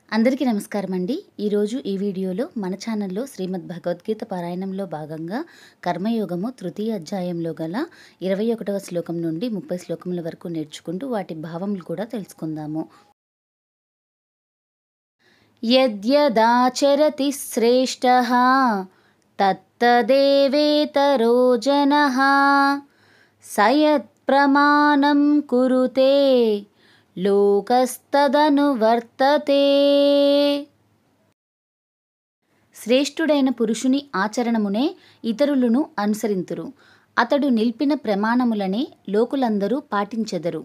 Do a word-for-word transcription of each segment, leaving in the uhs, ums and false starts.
అందరికీ నమస్కారం అండి. ఈరోజు ఈ వీడియోలో మన ఛానల్లో శ్రీమద్ భగవద్గీత పారాయణంలో భాగంగా కర్మయోగము తృతీయ అధ్యాయంలో గల ఇరవై ఒకటవ శ్లోకం నుండి ముప్పై శ్లోకముల వరకు నేర్చుకుంటూ వాటి భావములు కూడా తెలుసుకుందాము. యద్యదాచరతి శ్రేష్టః తత్తదేవేతరో జనః సయత్ ప్రమాణం కురుతే లోకస్తదనువర్తతే. శ్రేష్ఠుడైన పురుషుని ఆచరణమునే ఇతరులను అనుసరింతురు. అతడు నిల్పిన ప్రమాణములనే లోకులందరూ పాటించెదరు.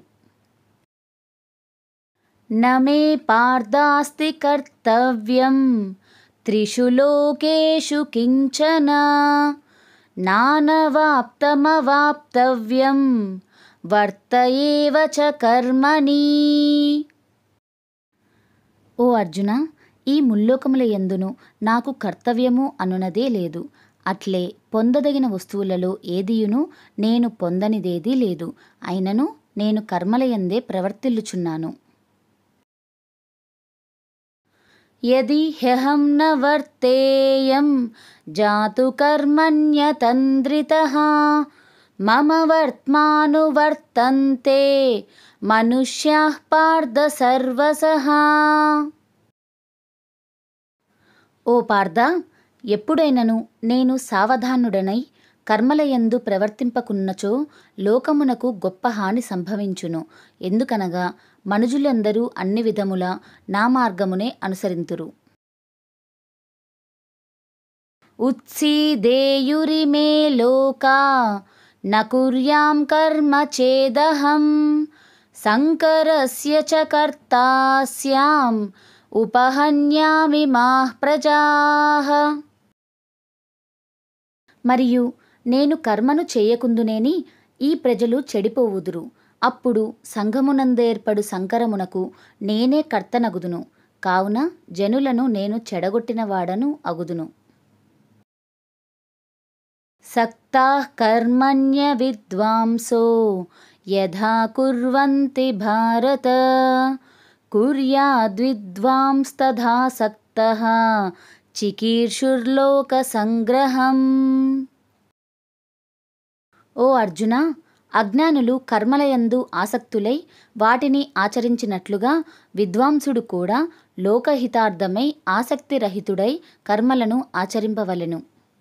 నమే పార్థాస్తి కర్తవ్యం త్రిషు లోకేషు కించన నానవాప్తమవాప్తవ్యం వర్తయేవ చ కర్మణి. ఓ అర్జున, ఈ ముల్లోకముల యందును నాకు కర్తవ్యము అనునదే లేదు. అట్లే పొందదగిన వస్తువులలో ఏదియును నేను పొందనిదేదీ లేదు. అయినను నేను కర్మలయందే ప్రవర్తిల్లుచున్నాను. యది హ్యహం న వర్తేయం జాతు కర్మణ్యతంద్రితః మమ వర్త్మానువర్తంతే మనుష్యాః పార్థ సర్వశః. ఓ పార్థ, ఎప్పుడైనను నేను సావధానుడనై కర్మలయందు ప్రవర్తింపకున్నచో లోకమునకు గొప్ప హాని సంభవించును. ఎందుకనగా మనుజులందరూ అన్ని విధముల నా మార్గమునే అనుసరింతురు. ఉత్సీదేయురిమే లోకా న కుర్యాం కర్మ చేదహం సంకరస్య చ కర్తా స్యాం ఉపహన్యామి మాః ప్రజాః. మరియు నేను కర్మను చేయకుందునేని ఈ ప్రజలు చెడిపోవుదురు. అప్పుడు సంఘమునందేర్పడు సంకరమునకు నేనే కర్తనగుదును. కావున జనులను నేను చెడగొట్టిన వాడను అగుదును. సక్తాః కర్మణ్య విద్వాంసో యథా కుర్వంతి భారత కుర్యాద్విద్వాంస్తథా సక్తః చికీర్షుర్లోక సంగ్రహం. ఓ అర్జున, అజ్ఞానులు కర్మలయందు ఆసక్తులై వాటిని ఆచరించినట్లుగా విద్వాంసుడు కూడా లోకహితార్థమై ఆసక్తిరహితుడై కర్మలను ఆచరింపవలెను.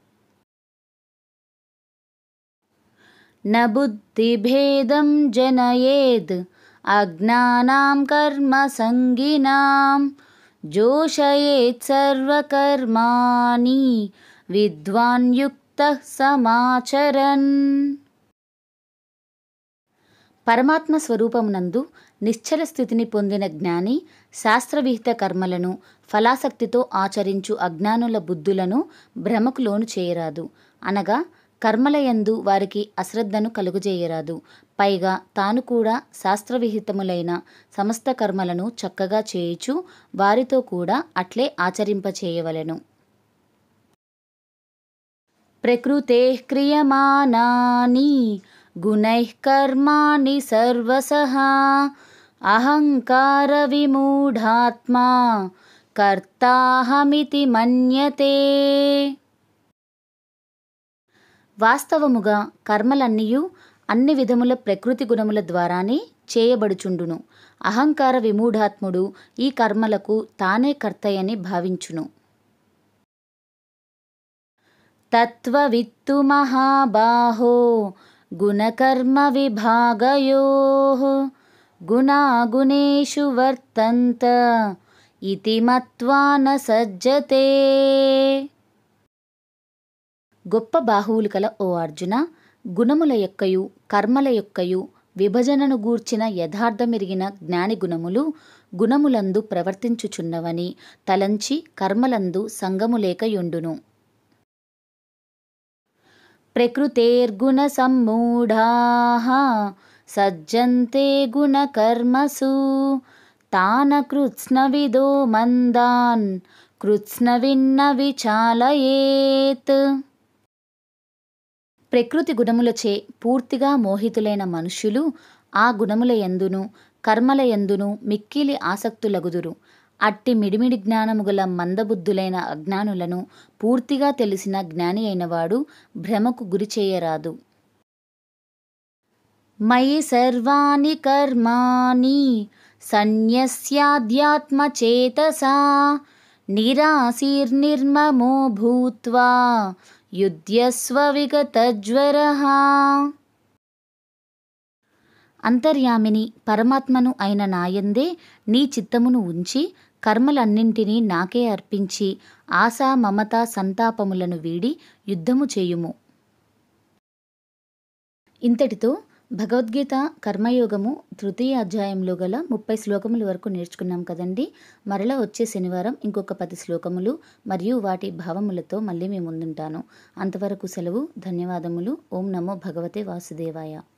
న బుద్ధిభేదం జనయేద్ అజ్ఞానాం కర్మ సంగినాం జోషయేత్ సర్వకర్మాణి విద్వాన్ యుక్తః సమాచరన్. పరమాత్మ స్వరూపమునందు నిశ్చల స్థితిని పొందిన జ్ఞాని శాస్త్రవిహిత కర్మలను ఫలాసక్తితో ఆచరించు అజ్ఞానుల బుద్ధులను భ్రమకు లోను చేయరాదు. అనగా కర్మలయందు వారికి అశ్రద్ధను కలుగజేయరాదు. పైగా తాను కూడా శాస్త్రవిహితములైన సమస్త కర్మలను చక్కగా చేయుచు వారితో కూడా అట్లే ఆచరింపచేయవలెను. ప్రకృతేః క్రియమానాని గుణైః కర్మాణి సర్వశః అహంకార విమూఢాత్మా కర్తాహమితి మన్యతే. వాస్తవముగా కర్మలన్నీయు అన్ని విధముల ప్రకృతి గుణముల ద్వారానే చేయబడుచుండును. అహంకార విమూఢాత్ముడు ఈ కర్మలకు తానే కర్తయని భావించును. తత్వవిత్తు మహాబాహో గుణకర్మ విభాగయోః గుణాగుణేషు వర్తంత ఇతి మత్వా న సజ్జతే. గొప్ప బాహువులు కల ఓ అర్జున, గుణముల యొక్కయు కర్మల యొక్కయు విభజనను గూర్చిన యథార్థమెరిగిన జ్ఞాని గుణములు గుణములందు ప్రవర్తించుచున్నవని తలంచి కర్మలందు సంగములేకయుండును. ప్రకృతేర్గుణ సమ్మూఢాః సజ్జంతే గుణకర్మసు తాన కృత్స్నవిదో మందాన్ కృత్స్నవిన్న విచాలయేత్. ప్రకృతి గుణములచే పూర్తిగా మోహితులైన మనుష్యులు ఆ గుణముల యందును కర్మల యందును మిక్కిలి ఆసక్తులగుదురు. అట్టి మిడిమిడి జ్ఞానము గల మందబుద్ధులైన అజ్ఞానులను పూర్తిగా తెలిసిన జ్ఞాని అయినవాడు భ్రమకు గురి చేయరాదు. మయి సర్వాణి కర్మాణి సన్యస్యాధ్యాత్మచేతసా నిరాశీర్నిర్మమో భూత్వా యుధ్యస్వ విగతజ్వరః. అంతర్యామిని పరమాత్మను అయిన నాయందే నీ చిత్తమును ఉంచి కర్మలన్నింటినీ నాకే అర్పించి ఆశ మమత సంతాపములను వీడి యుద్ధము చేయుము. ఇంతటితో భగవద్గీత కర్మయోగము తృతీయ అధ్యాయంలో గల ముప్పై శ్లోకముల వరకు నేర్చుకున్నాం కదండి. మరలా వచ్చే శనివారం ఇంకొక పది శ్లోకములు మరియు వాటి భావములతో మళ్ళీ మీ ముందుంటాను. అంతవరకు సెలవు. ధన్యవాదములు. ఓం నమో భగవతే వాసుదేవాయ.